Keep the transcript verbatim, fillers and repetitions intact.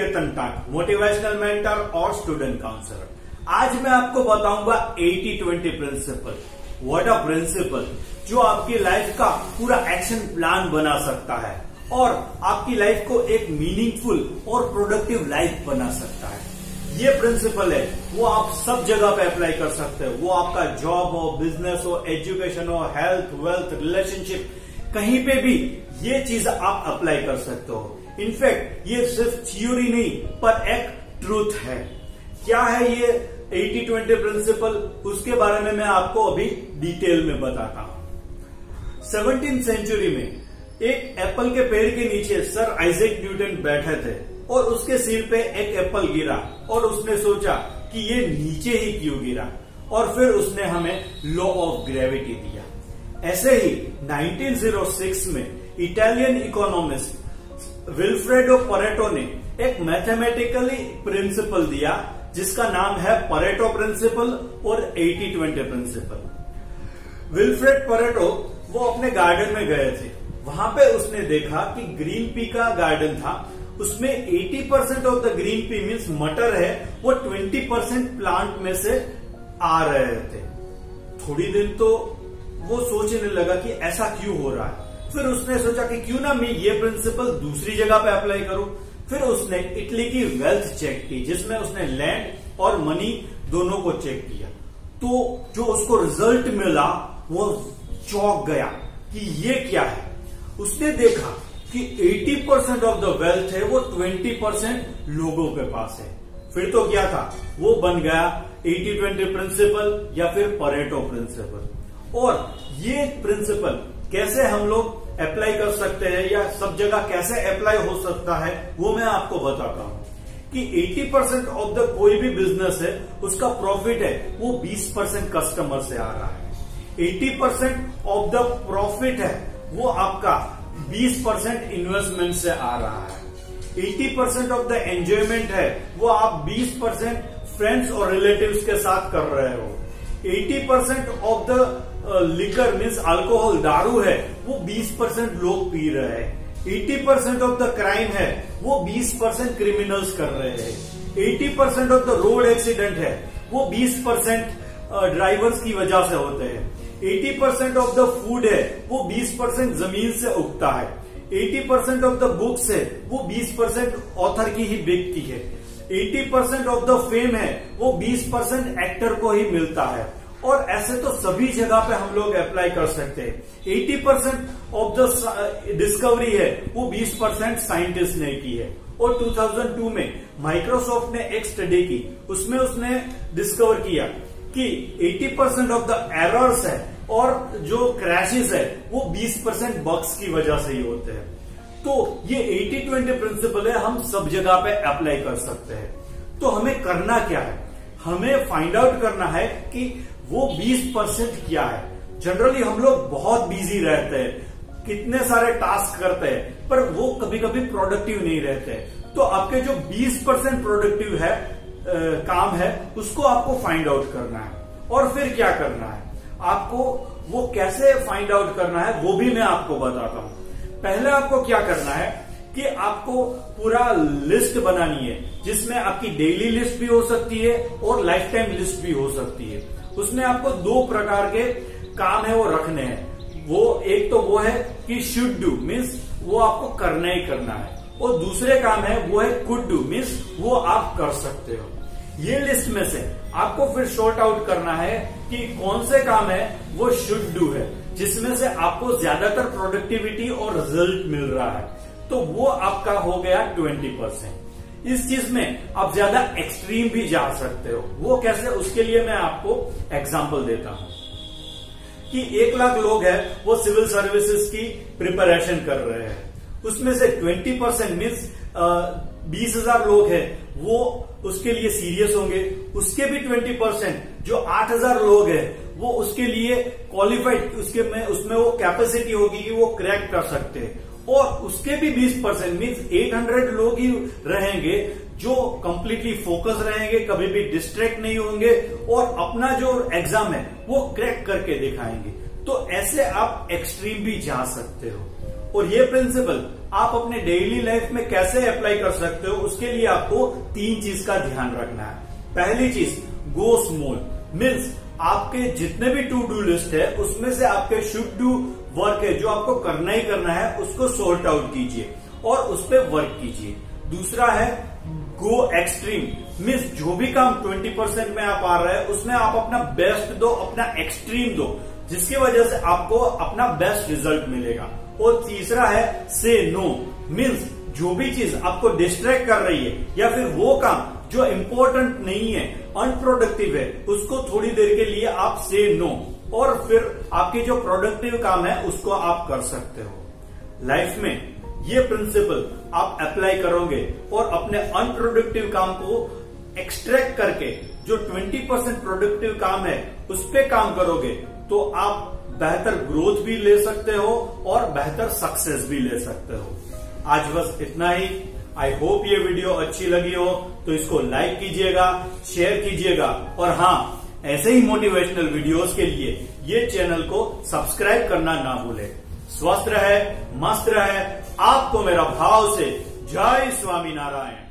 कीर्तन Tat, motivational mentor और student counsellor. आज मैं आपको बताऊंगा eighty twenty principle. What a principle जो आपकी लाइफ का पूरा एक्शन प्लान बना सकता है और आपकी लाइफ को एक मीनिंगफुल और प्रोडक्टिव लाइफ बना सकता है। ये प्रिंसिपल है वो आप सब जगह पे अप्लाई कर सकते हो, वो आपका जॉब हो, बिजनेस हो, एजुकेशन हो, हेल्थ, वेल्थ, रिलेशनशिप, कहीं पे भी ये चीज आप अप्लाई कर सकते हो। इनफैक्ट ये सिर्फ थ्योरी नहीं पर एक ट्रूथ है। क्या है ये एटी ट्वेंटी प्रिंसिपल, उसके बारे में मैं आपको अभी डिटेल में बताता हूं। सेवनटीन सेंचुरी में एक एप्पल के पेड़ के नीचे सर आइजैक न्यूटन बैठे थे और उसके सिर पे एक एप्पल गिरा और उसने सोचा कि ये नीचे ही क्यों गिरा, और फिर उसने हमें लॉ ऑफ ग्रेविटी दिया। ऐसे ही नाइनटीन ओ सिक्स में इटालियन इकोनॉमिस्ट विल्फ्रेडो परेटो ने एक मैथमेटिकली प्रिंसिपल दिया जिसका नाम है परेटो प्रिंसिपल और eighty twenty principle. Wilfred Pareto वो अपने गार्डन में गए थे, वहां पे उसने देखा कि ग्रीन पी का गार्डन था, उसमें अस्सी percent of the green pea means मटर है वो बीस परसेंट प्लांट में से आ रहे थे। थोड़ी दिन तो वो सोचने लगा कि ऐसा क्यों हो रहा है। फिर उसने सोचा कि क्यों ना मैं ये प्रिंसिपल दूसरी जगह पे अप्लाई करूं। फिर उसने इटली की वेल्थ चेक की जिसमें उसने लैंड और मनी दोनों को चेक किया, तो जो उसको रिजल्ट मिला वो चौंक गया कि ये क्या है। उसने देखा कि अस्सी परसेंट ऑफ द वेल्थ है वो बीस परसेंट लोगों के पास है। फिर तो क्या था, वो बन गया एटी ट्वेंटी प्रिंसिपल या फिर परेटो प्रिंसिपल। और ये प्रिंसिपल कैसे हम लोग अप्लाई कर सकते हैं या सब जगह कैसे अप्लाई हो सकता है वो मैं आपको बताता हूं कि अस्सी परसेंट ऑफ द कोई भी बिजनेस है उसका प्रॉफिट है वो बीस परसेंट कस्टमर से आ रहा है। अस्सी परसेंट ऑफ द प्रॉफिट है वो आपका बीस परसेंट इन्वेस्टमेंट से आ रहा है। अस्सी परसेंट ऑफ द एंजॉयमेंट है वो आप बीस परसेंट फ्रेंड्स और रिलेटिव्स के साथ कर रहे हो। अस्सी percent of the liquor means alcohol, दारू है वो बीस परसेंट लोग पी रहे हैं। अस्सी परसेंट ऑफ द क्राइम है वो बीस परसेंट क्रिमिनल्स कर रहे हैं। अस्सी percent of the road accident है वो बीस परसेंट ड्राइवर्स की वजह से होते हैं। अस्सी परसेंट ऑफ द फूड है वो बीस परसेंट जमीन से उगता है। अस्सी परसेंट ऑफ द बुक्स है वो बीस परसेंट ऑथर की ही बिकती है। अस्सी परसेंट ऑफ द फेम है वो बीस परसेंट एक्टर को ही मिलता है। और ऐसे तो सभी जगह पे हम लोग अप्लाई कर सकते हैं। अस्सी परसेंट ऑफ द डिस्कवरी है वो बीस परसेंट साइंटिस्ट ने की है। और दो हज़ार दो में माइक्रोसॉफ्ट ने एक स्टडी की, उसमें उसने डिस्कवर किया कि अस्सी परसेंट ऑफ द एरर्स है और जो क्रैशेस है वो बीस परसेंट बग्स की वजह से ही होते हैं। तो ये एटी ट्वेंटी प्रिंसिपल है, हम सब जगह पे अप्लाई कर सकते हैं। तो हमें करना क्या है, हमें फाइंड आउट करना है कि वो बीस परसेंट क्या है। जनरली हम लोग बहुत बिजी रहते हैं, कितने सारे टास्क करते हैं, पर वो कभी कभी प्रोडक्टिव नहीं रहते। तो आपके जो बीस परसेंट प्रोडक्टिव है आ, काम है उसको आपको फाइंड आउट करना है। और फिर क्या करना है आपको, वो कैसे फाइंड आउट करना है वो भी मैं आपको बताता हूं। पहले आपको क्या करना है कि आपको पूरा लिस्ट बनानी है जिसमें आपकी डेली लिस्ट भी हो सकती है और लाइफ टाइम लिस्ट भी हो सकती है। उसमें आपको दो प्रकार के काम है वो रखने हैं। वो एक तो वो है कि शुड डू मीन्स वो आपको करना ही करना है, और दूसरे काम है वो है कुड डू मीन्स वो आप कर सकते हो। ये लिस्ट में से आपको फिर शॉर्ट आउट करना है कि कौन से काम है वो शुड डू है जिसमें से आपको ज्यादातर प्रोडक्टिविटी और रिजल्ट मिल रहा है, तो वो आपका हो गया ट्वेंटी परसेंट। इस चीज में आप ज्यादा एक्सट्रीम भी जा सकते हो। वो कैसे, उसके लिए मैं आपको एग्जांपल देता हूं कि एक लाख लोग हैं वो सिविल सर्विसेज की प्रिपरेशन कर रहे हैं, उसमें से ट्वेंटी परसेंट मीन्स बीस हजार लोग हैं वो उसके लिए सीरियस होंगे। उसके भी ट्वेंटी परसेंट जो आठ हजार लोग हैं वो उसके लिए क्वालिफाइड, उसके में उसमें वो कैपेसिटी होगी कि वो क्रैक कर सकते हैं। और उसके भी बीस परसेंट मीन्स आठ सौ लोग ही रहेंगे जो कंप्लीटली फोकस रहेंगे, कभी भी डिस्ट्रैक्ट नहीं होंगे और अपना जो एग्जाम है वो क्रैक करके दिखाएंगे। तो ऐसे आप एक्सट्रीम भी जा सकते हो। और ये प्रिंसिपल आप अपने डेली लाइफ में कैसे अप्लाई कर सकते हो, उसके लिए आपको तीन चीज का ध्यान रखना है। पहली चीज, गो स्मॉल, मीन्स आपके जितने भी टू डू लिस्ट है उसमें से आपके शुड डू वर्क है जो आपको करना ही करना है, उसको सॉर्ट आउट कीजिए और उस पर वर्क कीजिए। दूसरा है गो एक्सट्रीम, मीन्स जो भी काम ट्वेंटी परसेंट में आप आ रहे हैं उसमें आप अपना बेस्ट दो, अपना एक्सट्रीम दो, जिसकी वजह से आपको अपना बेस्ट रिजल्ट मिलेगा। और तीसरा है से नो, मीन्स जो भी चीज आपको डिस्ट्रैक्ट कर रही है या फिर वो काम जो इम्पोर्टेंट नहीं है, अनप्रोडक्टिव है, उसको थोड़ी देर के लिए आप से नो, और फिर आपके जो प्रोडक्टिव काम है उसको आप कर सकते हो। लाइफ में ये प्रिंसिपल आप अप्लाई करोगे और अपने अनप्रोडक्टिव काम को एक्सट्रैक्ट करके जो ट्वेंटी परसेंट प्रोडक्टिव काम है उस पे काम करोगे तो आप बेहतर ग्रोथ भी ले सकते हो और बेहतर सक्सेस भी ले सकते हो। आज बस इतना ही। आई होप ये वीडियो अच्छी लगी हो तो इसको लाइक कीजिएगा, शेयर कीजिएगा, और हाँ, ऐसे ही मोटिवेशनल वीडियोस के लिए ये चैनल को सब्सक्राइब करना ना भूले। स्वस्थ रहे, मस्त रहे, आपको मेरा भाव से जय स्वामी नारायण।